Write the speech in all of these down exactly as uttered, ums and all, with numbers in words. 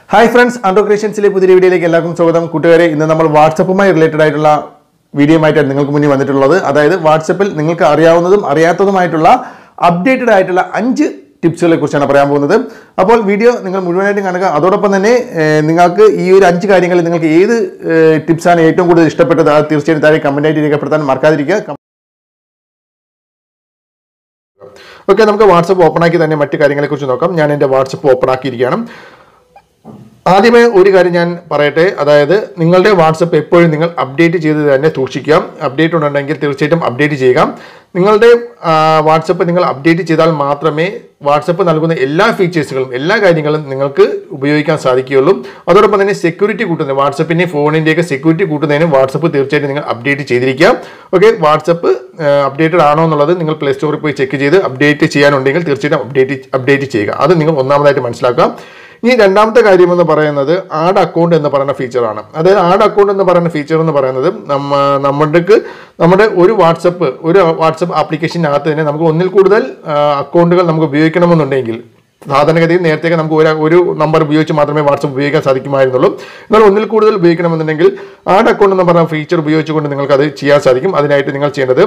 Hi friends, Andro Creationsile പുതിയ വീഡിയോയിലേക്ക് എല്ലാവർക്കും സ്വാഗതം. കൂട്ടുകാരെ, ഇന്ന് നമ്മൾ വാട്ട്സ്ആപ്പുമായി റിലേറ്റഡ് ആയിട്ടുള്ള വീഡിയോയുമായിട്ടാണ് നിങ്ങൾക്ക് മുന്നിൽ വന്നിട്ടുള്ളത്. അതായത് വാട്ട്സ്ആപ്പിൽ നിങ്ങൾക്ക് അറിയാവുന്നതും അറിയാത്തതുമായിട്ടുള്ള അപ്ഡേറ്റഡ് ആയിട്ടുള്ള അഞ്ച് ടിപ്സുകളെ കുറിച്ചാണ് പറയാൻ പോകുന്നത്. അപ്പോൾ വീഡിയോ നിങ്ങൾ മുഴുവനായിട്ടും കാണുക. അതോടൊപ്പം തന്നെ നിങ്ങൾക്ക് ഈ ഒരു അഞ്ച് കാര്യങ്ങളിൽ നിങ്ങൾക്ക് ഏത് ടിപ്സാണ് ഏറ്റവും കൂടുതൽ ഇഷ്ടപ്പെട്ടത് അത് തീർച്ചയായും താഴെ കമന്റായിട്ട് രേഖപ്പെടുത്താൻ മറക്കാതിരിക്കുക. ഓക്കെ, നമുക്ക് വാട്ട്സ്ആപ്പ് ഓപ്പൺ ആക്കി തന്നെ മറ്റു കാര്യങ്ങളെക്കുറിച്ച് നോക്കാം. ഞാൻ എൻ്റെ വാട്ട്സ്ആപ്പ് ഓപ്പൺ ആക്കിയിരിക്കുകയാണ്. ആദ്യമേ ഒരു കാര്യം ഞാൻ പറയട്ടെ, അതായത് നിങ്ങളുടെ വാട്ട്സ്ആപ്പ് എപ്പോഴും നിങ്ങൾ അപ്ഡേറ്റ് ചെയ്ത് തന്നെ സൂക്ഷിക്കുക. അപ്ഡേറ്റ് ഉണ്ടെങ്കിൽ തീർച്ചയായിട്ടും അപ്ഡേറ്റ് ചെയ്യുക. നിങ്ങളുടെ വാട്ട്സ്ആപ്പ് നിങ്ങൾ അപ്ഡേറ്റ് ചെയ്താൽ മാത്രമേ വാട്ട്സ്ആപ്പ് നൽകുന്ന എല്ലാ ഫീച്ചേഴ്സുകളും എല്ലാ കാര്യങ്ങളും നിങ്ങൾക്ക് ഉപയോഗിക്കാൻ സാധിക്കുകയുള്ളൂ. അതോടൊപ്പം തന്നെ സെക്യൂരിറ്റി കൂട്ടുന്നത് വാട്ട്സ്ആപ്പിൻ്റെ ഫോണിൻ്റെയൊക്കെ സെക്യൂരിറ്റി കൂട്ടുന്നതിനും വാട്ട്സ്ആപ്പ് തീർച്ചയായിട്ടും നിങ്ങൾ അപ്ഡേറ്റ് ചെയ്തിരിക്കുക. ഓക്കെ, വാട്ട്സ്ആപ്പ് അപ്ഡേറ്റഡ് ആണോ എന്നുള്ളത് നിങ്ങൾ പ്ലേ സ്റ്റോറിൽ പോയി ചെക്ക് ചെയ്ത് അപ്ഡേറ്റ് ചെയ്യാനുണ്ടെങ്കിൽ തീർച്ചയായിട്ടും അപ്ഡേറ്റ് അപ്ഡേറ്റ് ചെയ്യുക. അത് നിങ്ങൾ ഒന്നാമതായിട്ട് മനസ്സിലാക്കുക. ഇനി രണ്ടാമത്തെ കാര്യം എന്ന് പറയുന്നത് ആഡ് അക്കൗണ്ട് എന്ന് പറയുന്ന ഫീച്ചറാണ്. അതായത് ആഡ് അക്കൗണ്ട് എന്ന് പറയുന്ന ഫീച്ചർ എന്ന് പറയുന്നത് നമ്മ നമ്മൾക്ക് നമ്മുടെ ഒരു വാട്സപ്പ് ഒരു വാട്സപ്പ് ആപ്ലിക്കേഷനകത്ത് തന്നെ നമുക്ക് ഒന്നിൽ കൂടുതൽ അക്കൗണ്ടുകൾ നമുക്ക് ഉപയോഗിക്കണമെന്നുണ്ടെങ്കിൽ സാധാരണഗതിയിൽ നേരത്തേക്ക് നമുക്ക് ഒരു ഒരു നമ്പർ ഉപയോഗിച്ച് മാത്രമേ വാട്സപ്പ് ഉപയോഗിക്കാൻ സാധിക്കുമായിരുന്നുള്ളൂ. എന്നാൽ ഒന്നിൽ കൂടുതൽ ഉപയോഗിക്കണമെന്നുണ്ടെങ്കിൽ ആഡ് അക്കൗണ്ട് എന്ന് പറയുന്ന ഫീച്ചർ ഉപയോഗിച്ചുകൊണ്ട് നിങ്ങൾക്ക് അത് ചെയ്യാൻ സാധിക്കും. അതിനായിട്ട് നിങ്ങൾ ചെയ്യേണ്ടത്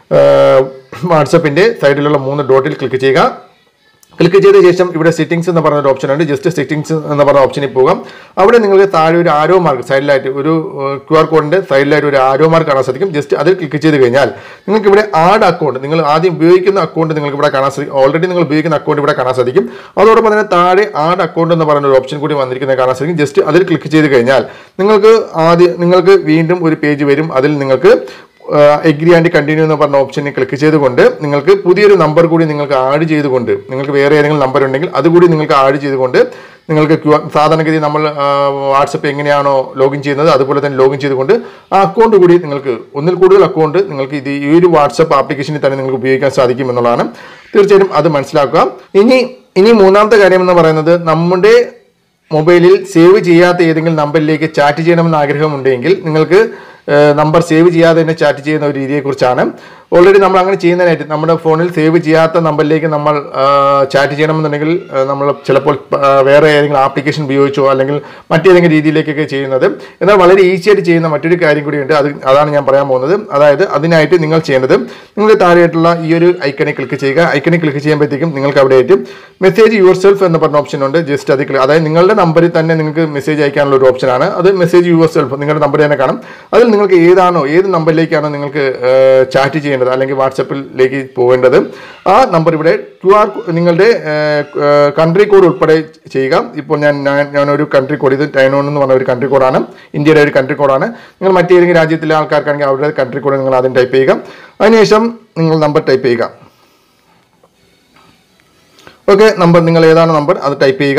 വാട്സപ്പിൻ്റെ സൈഡിലുള്ള മൂന്ന് ഡോട്ടിൽ ക്ലിക്ക് ചെയ്യുക. ക്ലിക്ക് ചെയ്ത ശേഷം ഇവിടെ സെറ്റിംഗ്സ് എന്ന് പറഞ്ഞൊരു ഓപ്ഷൻ ഉണ്ട്. ജസ്റ്റ് സെറ്റിംഗ്സ് എന്ന് പറഞ്ഞ ഓപ്ഷനിൽ പോകാം. അവിടെ നിങ്ങൾക്ക് താഴെ ഒരു ആരോ മാർക്ക് സൈഡിലായിട്ട് ഒരു ക്യു ആർ കോഡിൻ്റെ സൈഡിലായിട്ട് ഒരു ആരോ മാർക്ക് കാണാൻ സാധിക്കും. ജസ്റ്റ് അതിൽ ക്ലിക്ക് ചെയ്ത് കഴിഞ്ഞാൽ നിങ്ങൾക്ക് ഇവിടെ ആഡ് അക്കൗണ്ട് നിങ്ങൾ ആദ്യം ഉപയോഗിക്കുന്ന അക്കൗണ്ട് നിങ്ങൾക്ക് ഇവിടെ കാണാൻ സാധിക്കും. ഓൾറെഡി നിങ്ങൾ ഉപയോഗിക്കുന്ന അക്കൗണ്ട് ഇവിടെ കാണാൻ സാധിക്കും. അതോടൊപ്പം തന്നെ താഴെ ആഡ് അക്കൗണ്ട് എന്ന് പറയുന്ന ഒരു ഓപ്ഷൻ കൂടി വന്നിരിക്കുന്നത് കാണാൻ സാധിക്കും. ജസ്റ്റ് അതിൽ ക്ലിക്ക് ചെയ്ത് കഴിഞ്ഞാൽ നിങ്ങൾക്ക് ആദ്യം നിങ്ങൾക്ക് വീണ്ടും ഒരു പേജ് വരും. അതിൽ നിങ്ങൾക്ക് എഗ്രി ആൻഡ് കണ്ടിന്യൂ എന്ന് പറഞ്ഞ ഓപ്ഷനിൽ ക്ലിക്ക് ചെയ്തുകൊണ്ട് നിങ്ങൾക്ക് പുതിയൊരു നമ്പർ കൂടി നിങ്ങൾക്ക് ആഡ് ചെയ്തുകൊണ്ട് നിങ്ങൾക്ക് വേറെ ഏതെങ്കിലും നമ്പർ ഉണ്ടെങ്കിൽ അതുകൂടി നിങ്ങൾക്ക് ആഡ് ചെയ്തുകൊണ്ട് നിങ്ങൾക്ക് ക്യു സാധാരണഗതി നമ്മൾ വാട്സപ്പ് എങ്ങനെയാണോ ലോഗിൻ ചെയ്യുന്നത് അതുപോലെ തന്നെ ലോഗിൻ ചെയ്തുകൊണ്ട് ആ അക്കൗണ്ട് കൂടി നിങ്ങൾക്ക് ഒന്നിൽ കൂടുതൽ അക്കൗണ്ട് നിങ്ങൾക്ക് ഇത് ഈ ഒരു വാട്സപ്പ് ആപ്ലിക്കേഷനിൽ തന്നെ നിങ്ങൾക്ക് ഉപയോഗിക്കാൻ സാധിക്കും എന്നുള്ളതാണ്. തീർച്ചയായും അത് മനസ്സിലാക്കുക. ഇനി ഇനി മൂന്നാമത്തെ കാര്യം എന്ന് പറയുന്നത് നമ്മുടെ മൊബൈലിൽ സേവ് ചെയ്യാത്ത ഏതെങ്കിലും നമ്പറിലേക്ക് ചാറ്റ് ചെയ്യണമെന്ന് ആഗ്രഹമുണ്ടെങ്കിൽ നിങ്ങൾക്ക് നമ്പർ സേവ് ചെയ്യാതെ തന്നെ ചാറ്റ് ചെയ്യുന്ന ഒരു രീതിയെക്കുറിച്ചാണ്. ഓൾറെഡി നമ്മൾ അങ്ങനെ ചെയ്യുന്നതിനായിട്ട് നമ്മുടെ ഫോണിൽ സേവ് ചെയ്യാത്ത നമ്പറിലേക്ക് നമ്മൾ ചാറ്റ് ചെയ്യണമെന്നുണ്ടെങ്കിൽ നമ്മൾ ചിലപ്പോൾ വേറെ ഏതെങ്കിലും ആപ്ലിക്കേഷൻ ഉപയോഗിച്ചോ അല്ലെങ്കിൽ മറ്റേതെങ്കിലും രീതിയിലേക്കൊക്കെ ചെയ്യുന്നത്. എന്നാൽ വളരെ ഈസി ആയിട്ട് ചെയ്യുന്ന മറ്റൊരു കാര്യം കൂടിയുണ്ട്. അത് അതാണ് ഞാൻ പറയാൻ പോകുന്നത്. അതായത് അതിനായിട്ട് നിങ്ങൾ ചെയ്യേണ്ടത് നിങ്ങൾ താഴെയായിട്ടുള്ള ഈ ഒരു ഐക്കണിൽ ക്ലിക്ക് ചെയ്യുക. ഐക്കണിൽ ക്ലിക്ക് ചെയ്യുമ്പോഴത്തേക്കും നിങ്ങൾക്ക് അവിടെ ആയിട്ട് മെസ്സേജ് യുവർ സെൽഫ് എന്ന് പറഞ്ഞ ഓപ്ഷൻ ഉണ്ട്. ജസ്റ്റ് അത് അതായത് നിങ്ങളുടെ നമ്പറിൽ തന്നെ നിങ്ങൾക്ക് മെസ്സേജ് അയക്കാനുള്ള ഒരു ഓപ്ഷനാണ്. അത് മെസ്സേജ് യുവർ സെൽഫ് നിങ്ങളുടെ നമ്പർ തന്നെ കാണും. അതിൽ നിങ്ങൾക്ക് ഏതാണോ ഏത് നമ്പറിലേക്കാണോ നിങ്ങൾക്ക് ചാറ്റ് ചെയ്യേണ്ടത് അല്ലെങ്കിൽ വാട്സപ്പിലേക്ക് പോകേണ്ടത് ആ നമ്പർ ഇവിടെ ക്യു ആർ നിങ്ങളുടെ കൺട്രി കോഡ് ഉൾപ്പെടെ ചെയ്യുക. ഇപ്പോൾ ഞാൻ ഞാനൊരു കൺട്രി കോഡ് ഇത് ടൈനോൺ എന്ന് പറഞ്ഞ ഒരു കൺട്രി കോഡാണ്, ഇന്ത്യയുടെ ഒരു കൺട്രി കോഡാണ്. നിങ്ങൾ മറ്റേതെങ്കിലും രാജ്യത്തിലെ ആൾക്കാർക്കാണെങ്കിൽ അവരുടെ കൺട്രി കോഡ് നിങ്ങൾ ആദ്യം ടൈപ്പ് ചെയ്യുക. അതിനുശേഷം നിങ്ങൾ നമ്പർ ടൈപ്പ് ചെയ്യുക. ഓക്കെ, നമ്പർ നിങ്ങൾ ഏതാണ് നമ്പർ അത് ടൈപ്പ് ചെയ്യുക.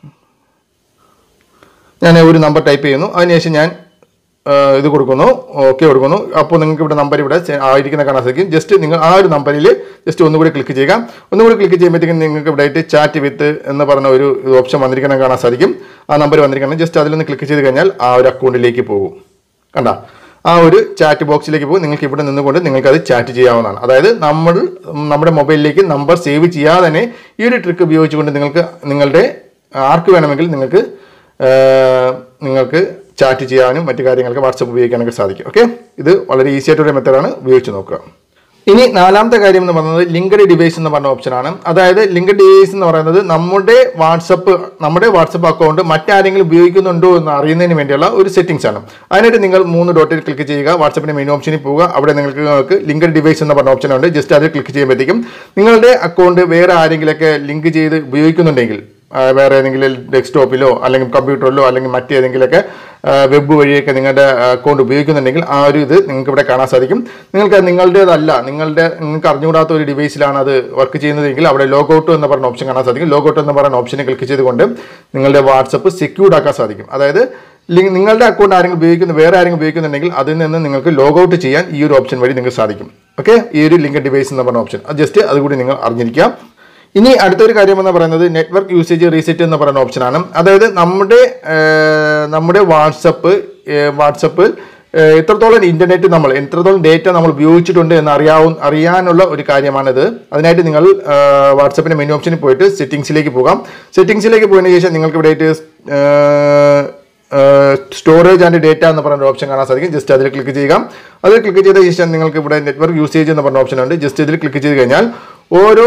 ഞാൻ ഒരു നമ്പർ ടൈപ്പ് ചെയ്യുന്നു. അതിനുശേഷം ഞാൻ ഇത് കൊടുക്കുന്നു, ഓക്കെ കൊടുക്കുന്നു. അപ്പോൾ നിങ്ങൾക്ക് ഇവിടെ നമ്പർ ഇവിടെ ആയിരിക്കുന്ന കാണാൻ സാധിക്കും. ജസ്റ്റ് നിങ്ങൾ ആ ഒരു നമ്പറിൽ ജസ്റ്റ് ഒന്നുകൂടി ക്ലിക്ക് ചെയ്യുക. ഒന്നുകൂടി ക്ലിക്ക് ചെയ്യുമ്പോഴത്തേക്കും നിങ്ങൾക്ക് ഇവിടെ ആയിട്ട് ചാറ്റ് വിത്ത് എന്ന് പറഞ്ഞ ഒരു ഓപ്ഷൻ വന്നിരിക്കുന്നത് കാണാൻ സാധിക്കും. ആ നമ്പർ വന്നിരിക്കുന്നത് ജസ്റ്റ് അതിലൊന്ന് ക്ലിക്ക് ചെയ്ത് കഴിഞ്ഞാൽ ആ ഒരു അക്കൗണ്ടിലേക്ക് പോകും. കണ്ട ആ ഒരു ചാറ്റ് ബോക്സിലേക്ക് പോകും. നിങ്ങൾക്ക് ഇവിടെ നിന്നുകൊണ്ട് നിങ്ങൾക്കത് ചാറ്റ് ചെയ്യാവുന്നതാണ്. അതായത് നമ്മൾ നമ്മുടെ മൊബൈലിലേക്ക് നമ്പർ സേവ് ചെയ്യാതെ തന്നെ ഈ ഒരു ട്രിക്ക് ഉപയോഗിച്ചുകൊണ്ട് നിങ്ങൾക്ക് നിങ്ങളുടെ ആർക്ക് വേണമെങ്കിൽ നിങ്ങൾക്ക് നിങ്ങൾക്ക് ചാറ്റ് ചെയ്യാനും മറ്റു കാര്യങ്ങൾക്ക് വാട്സപ്പ് ഉപയോഗിക്കാനൊക്കെ സാധിക്കും. ഓക്കെ, ഇത് വളരെ ഈസി ആയിട്ടൊരു മെത്തേഡാണ്, ഉപയോഗിച്ച് നോക്കുക. ഇനി നാലാമത്തെ കാര്യം എന്ന് പറയുന്നത് ലിങ്ക്ഡ് ഡിവൈസ് എന്ന് പറഞ്ഞ ഓപ്ഷനാണ്. അതായത് ലിങ്ക്ഡ് ഡിവൈസ് എന്ന് പറയുന്നത് നമ്മുടെ വാട്സപ്പ് നമ്മുടെ വാട്സപ്പ് അക്കൗണ്ട് മറ്റാരെങ്കിലും ഉപയോഗിക്കുന്നുണ്ടോ എന്ന് അറിയുന്നതിന് വേണ്ടിയുള്ള ഒരു സെറ്റിംഗ്സ് ആണ്. അതിനായിട്ട് നിങ്ങൾ മൂന്ന് ഡോട്ടിൽ ക്ലിക്ക് ചെയ്യുക. വാട്സപ്പിൻ്റെ മെയിൻ ഓപ്ഷനിൽ പോവുക. അവിടെ നിങ്ങൾക്ക് നിങ്ങൾക്ക് ലിങ്ക്ഡ് ഡിവൈസ് എന്ന് പറഞ്ഞ ഓപ്ഷൻ ഉണ്ട്. ജസ്റ്റ് അതിൽ ക്ലിക്ക് ചെയ്യുമ്പോഴത്തേക്കും നിങ്ങളുടെ അക്കൗണ്ട് വേറെ ആരെങ്കിലൊക്കെ ലിങ്ക് ചെയ്ത് ഉപയോഗിക്കുന്നുണ്ടെങ്കിൽ വേറെ ഏതെങ്കിലും ഡെസ്ക്ടോപ്പിലോ അല്ലെങ്കിൽ കമ്പ്യൂട്ടറിലോ അല്ലെങ്കിൽ മറ്റേതെങ്കിലുമൊക്കെ വെബ് വഴിയൊക്കെ നിങ്ങളുടെ അക്കൗണ്ട് ഉപയോഗിക്കുന്നുണ്ടെങ്കിൽ ആ ഒരു ഇത് നിങ്ങൾക്ക് ഇവിടെ കാണാൻ സാധിക്കും. നിങ്ങൾക്ക് നിങ്ങളുടേതല്ല നിങ്ങളുടെ നിങ്ങൾക്ക് അറിഞ്ഞുകൂടാത്ത ഒരു ഡിവൈസിലാണ് അത് വർക്ക് ചെയ്യുന്നതെങ്കിൽ അവിടെ ലോഗൗട്ട് എന്ന് പറഞ്ഞ ഓപ്ഷൻ കാണാൻ സാധിക്കും. ലോഗൗട്ട് എന്ന് പറയുന്ന ഓപ്ഷനെ ക്ലിക്ക് ചെയ്തുകൊണ്ട് നിങ്ങളുടെ വാട്സപ്പ് സെക്യൂർഡ് ആക്കാൻ സാധിക്കും. അതായത് നിങ്ങളുടെ അക്കൗണ്ട് ആരെങ്കിലും ഉപയോഗിക്കുന്ന വേറെ ആരെങ്കിലും ഉപയോഗിക്കുന്നുണ്ടെങ്കിൽ അതിൽ നിന്ന് നിങ്ങൾക്ക് ലോഗൗട്ട് ചെയ്യാൻ ഈ ഒരു ഓപ്ഷൻ വഴി നിങ്ങൾക്ക് സാധിക്കും. ഓക്കെ, ഈ ഒരു ലിങ്ക് ഡിവൈസ് എന്ന് പറഞ്ഞ ഓപ്ഷൻ അത് ജസ്റ്റ് അതുകൂടി നിങ്ങൾ അറിഞ്ഞിരിക്കാം. ഇനി അടുത്തൊരു കാര്യം എന്ന് പറയുന്നത് നെറ്റ്വർക്ക് യൂസേജ് റീസെറ്റ് എന്ന് പറയുന്ന ഓപ്ഷനാണ്. അതായത് നമ്മുടെ നമ്മുടെ വാട്സപ്പ് വാട്സപ്പ് എത്രത്തോളം ഇന്റർനെറ്റ് നമ്മൾ എത്രത്തോളം ഡേറ്റ നമ്മൾ ഉപയോഗിച്ചിട്ടുണ്ട് എന്ന് അറിയാവും അറിയാനുള്ള ഒരു കാര്യമാണിത്. അതിനായിട്ട് നിങ്ങൾ വാട്സപ്പിന്റെ മെനു ഓപ്ഷനിൽ പോയിട്ട് സെറ്റിംഗ്സിലേക്ക് പോകാം. സെറ്റിംഗ്സിലേക്ക് പോയതിനു ശേഷം നിങ്ങൾക്ക് ഇവിടെ സ്റ്റോറേജ് ആൻഡ് ഡേറ്റ എന്ന് പറയുന്ന ഓപ്ഷൻ കാണാൻ സാധിക്കും. ജസ്റ്റ് അതിൽ ക്ലിക്ക് ചെയ്യുക. അതിൽ ക്ലിക്ക് ചെയ്ത ശേഷം നിങ്ങൾക്ക് ഇവിടെ നെറ്റ്വർക്ക് യൂസേജ് എന്ന് പറഞ്ഞ ഓപ്ഷൻ ഉണ്ട്. ജസ്റ്റ് ഇതിൽ ക്ലിക്ക് ചെയ്ത് കഴിഞ്ഞാൽ ഓരോ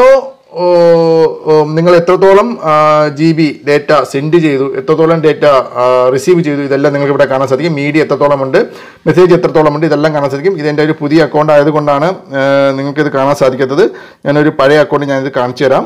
നിങ്ങൾ എത്രത്തോളം ജി ബി ഡേറ്റ സെൻഡ് ചെയ്തു, എത്രത്തോളം ഡേറ്റ റിസീവ് ചെയ്തു, ഇതെല്ലാം നിങ്ങൾക്ക് ഇവിടെ കാണാൻ സാധിക്കും. മീഡിയ എത്രത്തോളം ഉണ്ട്, മെസ്സേജ് എത്രത്തോളം ഉണ്ട്, ഇതെല്ലാം കാണാൻ സാധിക്കും. ഇതെൻ്റെ ഒരു പുതിയ അക്കൗണ്ട് ആയതുകൊണ്ടാണ് നിങ്ങൾക്കിത് കാണാൻ സാധിക്കാത്തത്. ഞാനൊരു പഴയ അക്കൗണ്ട് ഞാനിത് കാണിച്ചു തരാം.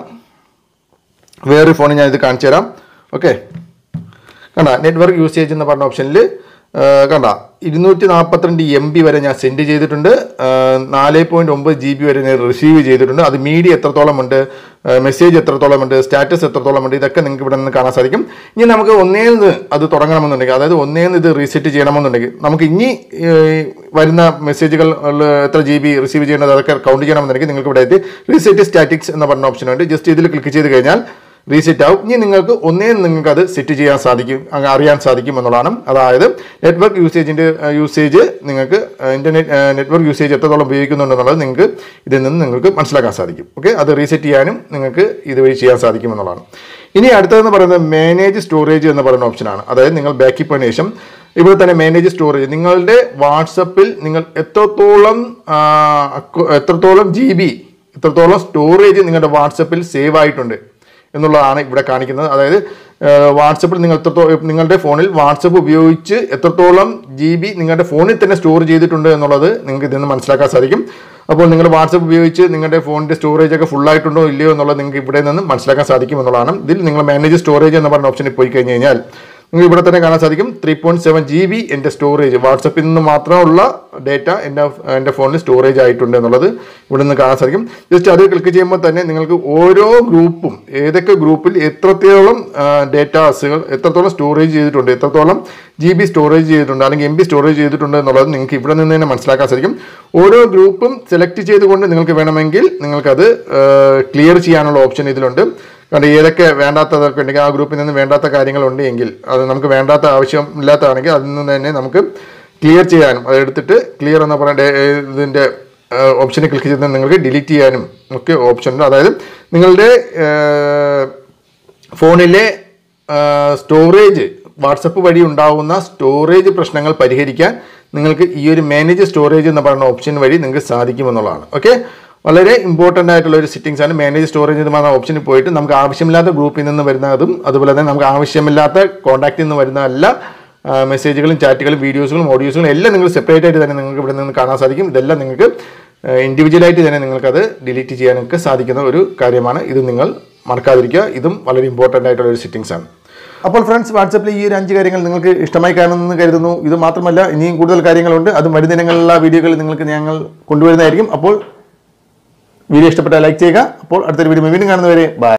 വേറൊരു ഫോണിൽ ഞാനിത് കാണിച്ചു തരാം. ഓക്കെ, കണ്ട നെറ്റ്വർക്ക് യൂസേജ് എന്ന് പറഞ്ഞ ഓപ്ഷനിൽ കണ്ട ഇരുന്നൂറ്റി നാൽപ്പത്തിരണ്ട് എം ബി വരെ ഞാൻ സെൻഡ് ചെയ്തിട്ടുണ്ട്. നാല് പോയിന്റ് ഒമ്പത് ജി ബി വരെ ഞാൻ റിസീവ് ചെയ്തിട്ടുണ്ട്. അത് മീഡിയ എത്രത്തോളം ഉണ്ട്, മെസ്സേജ് എത്രത്തോളം ഉണ്ട്, സ്റ്റാറ്റസ് എത്രത്തോളം ഉണ്ട്, ഇതൊക്കെ നിങ്ങൾക്ക് ഇവിടെ നിന്ന് കാണാൻ സാധിക്കും. ഇനി നമുക്ക് ഒന്നേന്ന് അത് തുടങ്ങണമെന്നുണ്ടെങ്കിൽ, അതായത് ഒന്നേന്ന് ഇത് റീസെറ്റ് ചെയ്യണമെന്നുണ്ടെങ്കിൽ, നമുക്ക് ഇനി വരുന്ന മെസ്സേജുകൾ എത്ര ജി ബി റിസീവ് ചെയ്യേണ്ടത് അതൊക്കെ കൗണ്ട് ചെയ്യണമെന്നുണ്ടെങ്കിൽ നിങ്ങൾക്ക് ഇവിടെ എത്തി റീസെറ്റ് സ്റ്റാറ്റിക്സ് എന്ന് പറഞ്ഞ ഓപ്ഷൻ ഉണ്ട്. ജസ്റ്റ് ഇതിൽ ക്ലിക്ക് ചെയ്ത് കഴിഞ്ഞാൽ റീസെറ്റ് ആവും. ഇനി നിങ്ങൾക്ക് ഒന്നേ നിങ്ങൾക്ക് അത് സെറ്റ് ചെയ്യാൻ സാധിക്കും, അറിയാൻ സാധിക്കും എന്നുള്ളതാണ്. അതായത് നെറ്റ്വർക്ക് യൂസേജിൻ്റെ യൂസേജ് നിങ്ങൾക്ക് ഇൻ്റർനെറ്റ് നെറ്റ്വർക്ക് യൂസേജ് എത്രത്തോളം ഉപയോഗിക്കുന്നുണ്ടെന്നുള്ളത് നിങ്ങൾക്ക് ഇതിൽ നിന്ന് നിങ്ങൾക്ക് മനസ്സിലാക്കാൻ സാധിക്കും. ഓക്കെ, അത് റീസെറ്റ് ചെയ്യാനും നിങ്ങൾക്ക് ഇതുവഴി ചെയ്യാൻ സാധിക്കും എന്നുള്ളതാണ്. ഇനി അടുത്തതെന്ന് പറയുന്നത് മാനേജ് സ്റ്റോറേജ് എന്ന് പറയുന്ന ഓപ്ഷനാണ്. അതായത് നിങ്ങൾ ബാക്കപ്പ് ചെയ്തതിനു ശേഷം ഇവിടെ തന്നെ മാനേജ് സ്റ്റോറേജ്, നിങ്ങളുടെ വാട്സപ്പിൽ നിങ്ങൾ എത്രത്തോളം എത്രത്തോളം ജി ബി എത്രത്തോളം സ്റ്റോറേജ് നിങ്ങളുടെ വാട്സപ്പിൽ സേവ് ആയിട്ടുണ്ട് എന്നുള്ളതാണ് ഇവിടെ കാണിക്കുന്നത്. അതായത് വാട്സപ്പിൽ നിങ്ങൾ എത്രത്തോളം നിങ്ങളുടെ ഫോണിൽ വാട്സപ്പ് ഉപയോഗിച്ച് എത്രത്തോളം ജി ബി നിങ്ങളുടെ ഫോണിൽ തന്നെ സ്റ്റോർ ചെയ്തിട്ടുണ്ട് എന്നുള്ളത് നിങ്ങൾക്ക് ഇതിൽ നിന്ന് മനസ്സിലാക്കാൻ സാധിക്കും. അപ്പോൾ നിങ്ങൾ വാട്സപ്പ് ഉപയോഗിച്ച് നിങ്ങളുടെ ഫോണിൻ്റെ സ്റ്റോറേജ് ഒക്കെ ഫുൾ ആയിട്ടുണ്ടോ ഇല്ലയോ എന്നുള്ളത് നിങ്ങൾക്ക് ഇവിടെ നിന്ന് മനസ്സിലാക്കാൻ സാധിക്കും എന്നുള്ളതാണ്. ഇതിൽ നിങ്ങൾ മാനേജ് സ്റ്റോറേജ് എന്ന് പറഞ്ഞ ഓപ്ഷനിൽ പോയി കഴിഞ്ഞ് കഴിഞ്ഞാൽ നിങ്ങൾക്ക് ഇവിടെ തന്നെ കാണാൻ സാധിക്കും three point seven G B എൻ്റെ സ്റ്റോറേജ് വാട്സപ്പിൽ നിന്ന് മാത്രമുള്ള ഡേറ്റ എൻ്റെ എൻ്റെ ഫോണിൽ സ്റ്റോറേജ് ആയിട്ടുണ്ട് എന്നുള്ളത് ഇവിടെ നിന്ന് കാണാൻ സാധിക്കും. ജസ്റ്റ് അത് ക്ലിക്ക് ചെയ്യുമ്പോൾ തന്നെ നിങ്ങൾക്ക് ഓരോ ഗ്രൂപ്പും ഏതൊക്കെ ഗ്രൂപ്പിൽ എത്രത്തോളം ഡേറ്റാസുകൾ എത്രത്തോളം സ്റ്റോറേജ് ചെയ്തിട്ടുണ്ട്, എത്രത്തോളം ജി ബി സ്റ്റോറേജ് ചെയ്തിട്ടുണ്ട് അല്ലെങ്കിൽ എം ബി സ്റ്റോറേജ് ചെയ്തിട്ടുണ്ട് എന്നുള്ളത് നിങ്ങൾക്ക് ഇവിടെ നിന്ന് തന്നെ മനസ്സിലാക്കാൻ സാധിക്കും. ഓരോ ഗ്രൂപ്പും സെലക്ട് ചെയ്തുകൊണ്ട് നിങ്ങൾക്ക് വേണമെങ്കിൽ നിങ്ങൾക്കത് ക്ലിയർ ചെയ്യാനുള്ള ഓപ്ഷൻ ഇതിലുണ്ട്. കാരണം ഏതൊക്കെ വേണ്ടാത്തതൊക്കെ ഉണ്ടെങ്കിൽ ആ ഗ്രൂപ്പിൽ നിന്ന് വേണ്ടാത്ത കാര്യങ്ങളുണ്ടെങ്കിൽ അത് നമുക്ക് വേണ്ടാത്ത ആവശ്യമില്ലാത്തതാണെങ്കിൽ അതിൽ നിന്ന് തന്നെ നമുക്ക് ക്ലിയർ ചെയ്യാനും അതെടുത്തിട്ട് ക്ലിയർ എന്ന് പറയുന്ന ഇതിൻ്റെ ഓപ്ഷനിൽ ക്ലിക്ക് ചെയ്താൽ നിങ്ങൾക്ക് ഡിലീറ്റ് ചെയ്യാനും ഒക്കെ ഓപ്ഷൻ ഉണ്ട്. അതായത് നിങ്ങളുടെ ഫോണിലെ സ്റ്റോറേജ് വാട്സപ്പ് വഴി ഉണ്ടാകുന്ന സ്റ്റോറേജ് പ്രശ്നങ്ങൾ പരിഹരിക്കാൻ നിങ്ങൾക്ക് ഈ ഒരു മാനേജ് സ്റ്റോറേജ് എന്ന് പറയുന്ന ഓപ്ഷൻ വഴി നിങ്ങൾക്ക് സാധിക്കുമെന്നുള്ളതാണ്. ഓക്കെ, വളരെ ഇമ്പോർട്ടൻ്റ് ആയിട്ടുള്ള ഒരു സെറ്റിംഗ്സ് ആണ്. മാനേജ് സ്റ്റോറേജ് എന്ന് പറഞ്ഞ ഓപ്ഷനിൽ പോയിട്ട് നമുക്ക് ആവശ്യമില്ലാത്ത ഗ്രൂപ്പിൽ നിന്ന് വരുന്നതും അതുപോലെ തന്നെ നമുക്ക് ആവശ്യമില്ലാത്ത കോൺടാക്റ്റിൽ നിന്ന് വരുന്ന എല്ലാ മെസ്സേജുകളും ചാറ്റുകളും വീഡിയോസുകളും ഓഡിയോസുകളും എല്ലാം നിങ്ങൾ സെപ്പറേറ്റ് ആയിട്ട് തന്നെ നിങ്ങൾക്ക് ഇവിടെ നിന്ന് കാണാൻ സാധിക്കും. ഇതെല്ലാം നിങ്ങൾക്ക് ഇൻഡിവിജ്വലായിട്ട് തന്നെ നിങ്ങൾക്കത് ഡിലീറ്റ് ചെയ്യാനൊക്കെ സാധിക്കുന്ന ഒരു കാര്യമാണ്. ഇത് നിങ്ങൾ മറക്കാതിരിക്കുക. ഇതും വളരെ ഇമ്പോർട്ടൻ്റ് ആയിട്ടുള്ള ഒരു സെറ്റിംഗ്സ് ആണ്. അപ്പോൾ ഫ്രണ്ട്സ്, വാട്സപ്പിൽ ഈ ഒരു അഞ്ച് കാര്യങ്ങൾ നിങ്ങൾക്ക് ഇഷ്ടമായി കാണുമെന്ന് കരുതുന്നു. ഇത് മാത്രമല്ല ഇനിയും കൂടുതൽ കാര്യങ്ങളുണ്ട്. അതും വരും ദിനങ്ങളിലുള്ള വീഡിയോകൾ നിങ്ങൾക്ക് ഞങ്ങൾ കൊണ്ടുവരുന്നതായിരിക്കും. അപ്പോൾ വീഡിയോ ഇഷ്ടപ്പെട്ടാൽ ലൈക്ക് ചെയ്യുക. അപ്പോൾ അടുത്തൊരു വീഡിയോ വീണ്ടും കാണുന്നവരെ ബൈ.